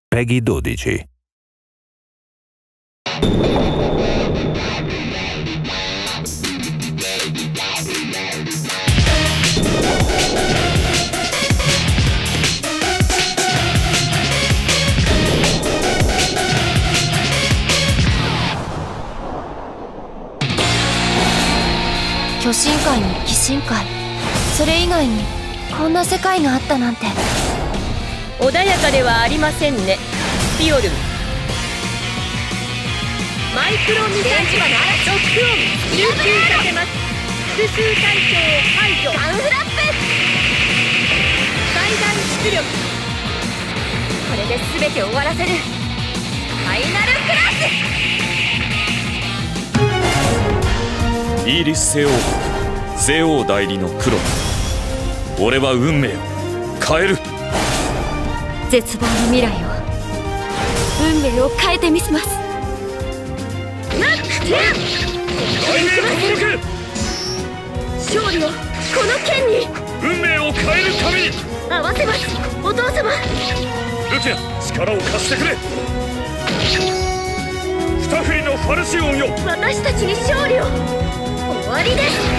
Peggy 12. 巨神界に鬼神界、それ以外にこんな世界があったなんて。 穏やかではありませんね、ピオルン。マイクロミサイルロックオン、集中させます。複数対象を排除。 ガンフラップ最大出力。 これで全て終わらせる。ファイナルクラッシイーリス星王国ゼオ代理のクロノ。俺は運命を変える。 絶望の未来を、運命を変えてみせます。 勝利をこの剣に。 運命を変えるために合わせます、お父様。 ルティア、力を貸してくれ。二振りのファルシオンよ。 私たちに勝利を。終わりです。